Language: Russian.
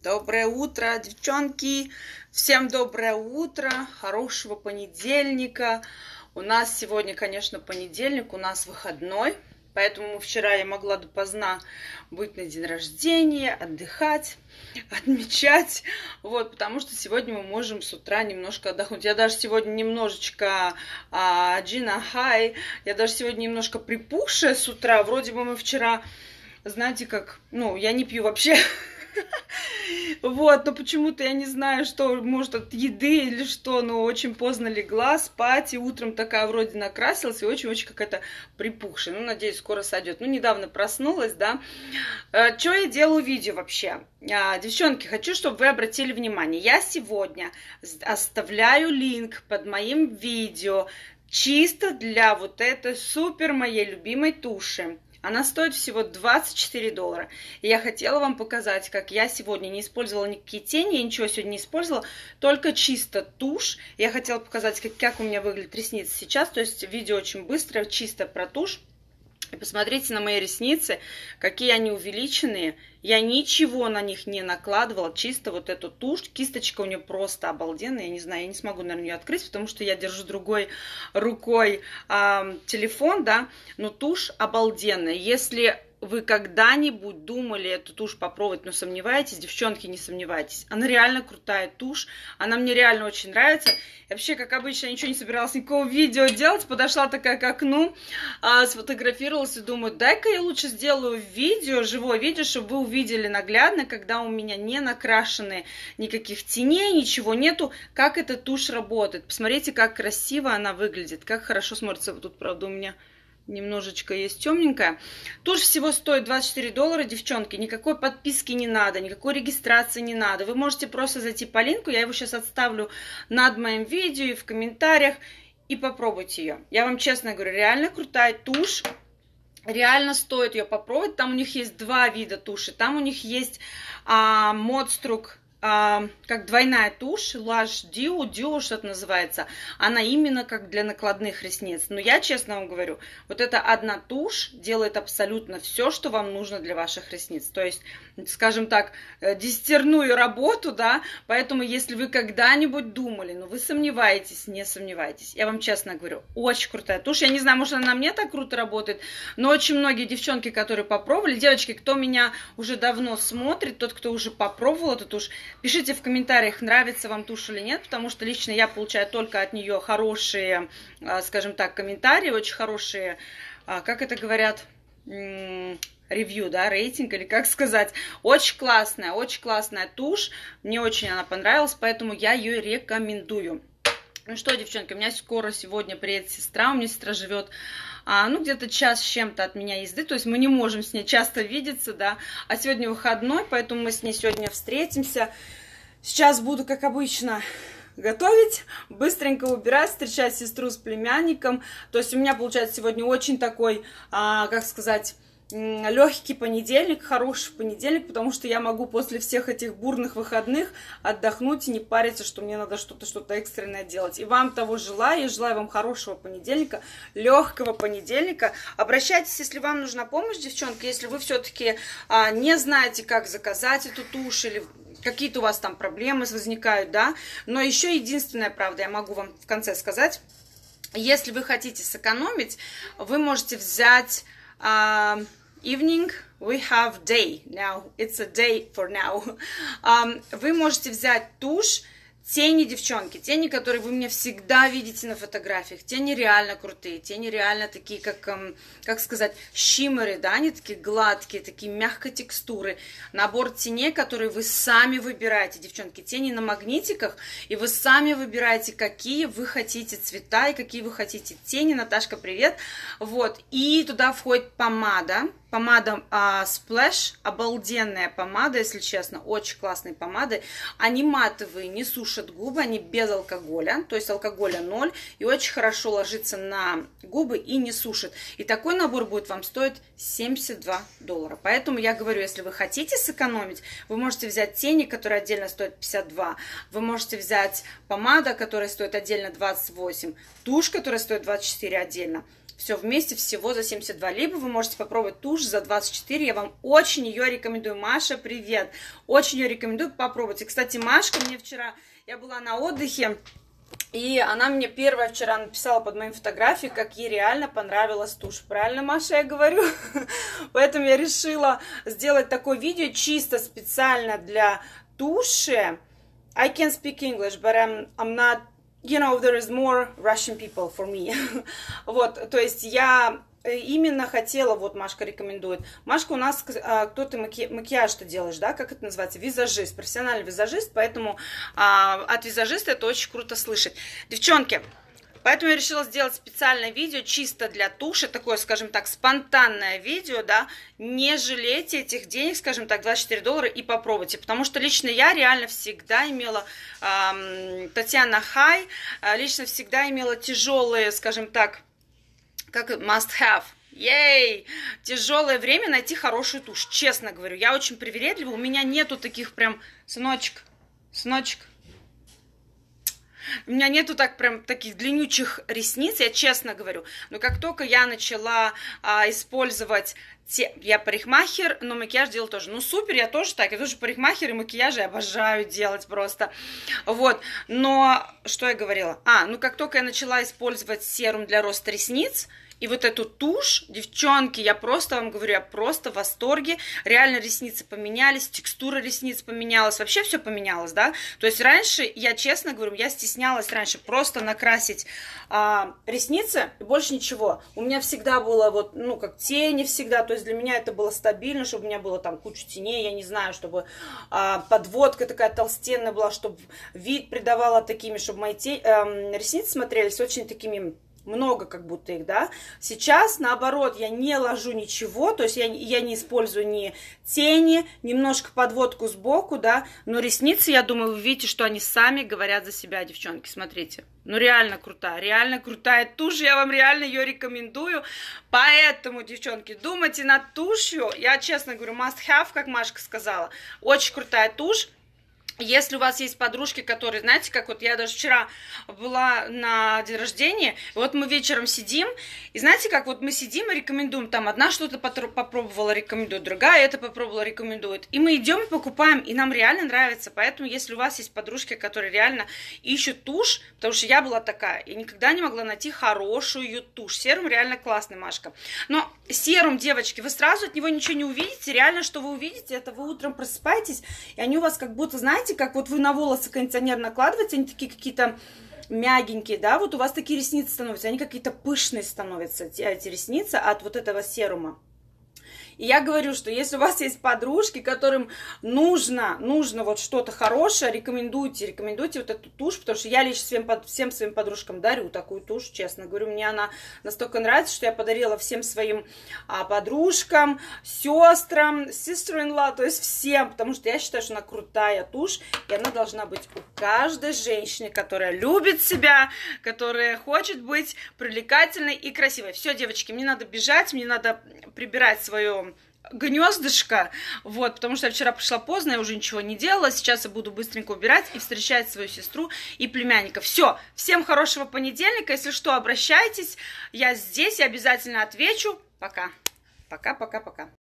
Доброе утро, девчонки! Всем доброе утро, хорошего понедельника. У нас сегодня, конечно, понедельник, у нас выходной, поэтому вчера я могла допоздна быть на день рождения, отдыхать, отмечать, вот, потому что сегодня мы можем с утра немножко отдохнуть. Я даже сегодня немножечко Джина Хай, я даже сегодня немножко припухшая с утра, вроде бы мы вчера, знаете как, я не пью вообще. Вот, но почему-то я не знаю, что, может, от еды или что, но очень поздно легла спать, и утром такая вроде накрасилась, и очень-очень какая-то припухшая. Надеюсь, скоро сойдет. Недавно проснулась, да. Что я делаю видео вообще? Девчонки, хочу, чтобы вы обратили внимание. Я сегодня оставляю линк под моим видео чисто для вот этой супер моей любимой туши. Она стоит всего $24. И я хотела вам показать, как я сегодня не использовала никакие тени, я ничего сегодня не использовала, только чисто тушь. Я хотела показать, как у меня выглядят ресницы сейчас. То есть видео очень быстро, чисто про тушь. И посмотрите на мои ресницы, какие они увеличенные. Я ничего на них не накладывала, чисто вот эту тушь. Кисточка у нее просто обалденная. Я не знаю, я не смогу, наверное, ее открыть, потому что я держу другой рукой телефон, да. Но тушь обалденная. Если вы когда-нибудь думали эту тушь попробовать, но сомневаетесь, девчонки, не сомневайтесь. Она реально крутая тушь, она мне реально очень нравится. И вообще, как обычно, я ничего не собиралась, никакого видео делать. Подошла такая к окну, сфотографировалась и думаю, дай-ка я лучше сделаю видео, живое видео, чтобы вы увидели наглядно, когда у меня не накрашены никаких теней, ничего нету, как эта тушь работает. Посмотрите, как красиво она выглядит, как хорошо смотрится. Вот тут, правда, у меня немножечко есть темненькая. Тушь всего стоит $24, девчонки. Никакой подписки не надо, никакой регистрации не надо. Вы можете просто зайти по линку, я его сейчас отставлю над моим видео и в комментариях, и попробуйте ее. Я вам честно говорю, реально крутая тушь. Реально стоит ее попробовать. Там у них есть два вида туши. Там у них есть Модструк, как двойная тушь, Lash Duo, что-то называется. Она именно как для накладных ресниц. Но я честно вам говорю, вот эта одна тушь делает абсолютно все, что вам нужно для ваших ресниц. То есть, скажем так, десятерную работу, да. Поэтому, если вы когда-нибудь думали, но вы сомневаетесь, не сомневайтесь. Я вам честно говорю, очень крутая тушь. Я не знаю, может, она на мне так круто работает, но очень многие девчонки, которые попробовали, девочки, кто меня уже давно смотрит, тот, кто уже попробовал эту тушь, пишите в комментариях, нравится вам тушь или нет, потому что лично я получаю только от нее хорошие, скажем так, комментарии, очень хорошие, как это говорят, ревью, да, рейтинг, или как сказать. Очень классная тушь, мне очень она понравилась, поэтому я ее рекомендую. Ну что, девчонки, у меня скоро сегодня приедет сестра, у меня сестра живет где-то час с чем-то от меня езды, то есть мы не можем с ней часто видеться, да, а сегодня выходной, поэтому мы с ней сегодня встретимся. Сейчас буду, как обычно, готовить, быстренько убирать, встречать сестру с племянником, то есть у меня получается сегодня очень такой, как сказать, легкий понедельник, хороший понедельник, потому что я могу после всех этих бурных выходных отдохнуть и не париться, что мне надо что-то экстренное делать. И вам того желаю, желаю вам хорошего понедельника, легкого понедельника. Обращайтесь, если вам нужна помощь, девчонки, если вы все-таки не знаете, как заказать эту тушь или какие-то у вас там проблемы возникают, да. Но еще единственная правда, я могу вам в конце сказать, если вы хотите сэкономить, вы можете взять evening, we have day now, it's a day for now. Вы можете взять тушь, тени, девчонки, тени, которые вы мне всегда видите на фотографиях, тени реально крутые, тени реально такие, как сказать, шиммеры, да, они такие гладкие, такие мягкой текстуры. Набор теней, которые вы сами выбираете, девчонки, тени на магнитиках, и вы сами выбираете, какие вы хотите цвета и какие вы хотите тени. Наташка, привет. Вот, и туда входит помада Splash, обалденная помада, если честно, очень классные помады. Они матовые, не сушат губы, они без алкоголя, то есть алкоголя 0, и очень хорошо ложится на губы и не сушит. И такой набор будет вам стоить $72. Поэтому я говорю, если вы хотите сэкономить, вы можете взять тени, которые отдельно стоят 52, вы можете взять помада, которая стоит отдельно 28, тушь, которая стоит 24 отдельно. Все вместе всего за 72. Либо вы можете попробовать тушь за 24. Я вам очень ее рекомендую. Маша, привет. Очень ее рекомендую попробовать. И, кстати, Машка мне вчера... Я была на отдыхе, и она мне первая вчера написала под моим фотографией, как ей реально понравилась тушь. Правильно, Маша, я говорю? Поэтому я решила сделать такое видео чисто специально для туши. I can speak English, but I'm not... You know, there is more Russian people for me. Вот, то есть я именно хотела, вот Машка рекомендует. Машка, у нас, кто ты макияж-то делаешь, да, как это называется? Визажист, профессиональный визажист, поэтому от визажиста это очень круто слышать. Девчонки, поэтому я решила сделать специальное видео чисто для туши, такое, скажем так, спонтанное видео, да, не жалейте этих денег, скажем так, $24 и попробуйте, потому что лично я реально всегда имела, Татьяна Хай, лично всегда имела тяжелые, скажем так, как must have. Ей! Тяжелое время найти хорошую тушь. Честно говорю, я очень привередлива. У меня нету таких прям... Сыночек. У меня нету так прям таких длиннючих ресниц, я честно говорю. Но как только я начала использовать... Я парикмахер, но макияж делаю тоже. Ну, супер, я тоже так. Я тоже парикмахер и макияж я обожаю делать просто. Вот. Но, что я говорила? Ну, как только я начала использовать серум для роста ресниц, и вот эту тушь, девчонки, я просто вам говорю, я просто в восторге. Реально ресницы поменялись, текстура ресниц поменялась, вообще все поменялось, да. То есть раньше, я честно говорю, я стеснялась раньше просто накрасить ресницы и больше ничего. У меня всегда было вот, ну, как тени всегда, то есть для меня это было стабильно, чтобы у меня было там куча теней, я не знаю, чтобы подводка такая толстенная была, чтобы вид придавала такими, чтобы мои ресницы смотрелись очень такими... много как будто их, да. Сейчас, наоборот, я не ложу ничего, то есть я не использую ни тени, немножко подводку сбоку, да, но ресницы, я думаю, вы видите, что они сами говорят за себя, девчонки, смотрите. Ну, реально крутая тушь, я вам реально ее рекомендую, поэтому, девчонки, думайте над тушью, я честно говорю, must have, как Машка сказала, очень крутая тушь. Если у вас есть подружки, которые, знаете, как вот я даже вчера была на день рождения, и вот мы вечером сидим, и знаете, как вот мы сидим и рекомендуем, там одна что-то попробовала, рекомендует, другая это попробовала, рекомендует, и мы идем и покупаем, и нам реально нравится, поэтому если у вас есть подружки, которые реально ищут тушь, потому что я была такая, я никогда не могла найти хорошую тушь, серум реально классный, Машка, но серум, девочки, вы сразу от него ничего не увидите, реально, что вы увидите, это вы утром просыпаетесь, и они у вас как будто, знаете, как вот вы на волосы кондиционер накладываете, они такие какие-то мягенькие, да, вот у вас такие ресницы становятся, они какие-то пышные становятся, эти ресницы от вот этого серума. И я говорю, что если у вас есть подружки, которым нужно вот что-то хорошее, рекомендуйте вот эту тушь, потому что я лично всем своим подружкам дарю такую тушь, честно говорю, мне она настолько нравится, что я подарила всем своим подружкам, сестрам, sister-in-law, то есть всем, потому что я считаю, что она крутая тушь, и она должна быть у каждой женщины, которая любит себя, которая хочет быть привлекательной и красивой. Все, девочки, мне надо бежать, мне надо прибирать свое гнездышко, вот, потому что я вчера пришла поздно, я уже ничего не делала, сейчас я буду быстренько убирать и встречать свою сестру и племянника. Все, всем хорошего понедельника, если что, обращайтесь, я здесь, я обязательно отвечу, пока, пока.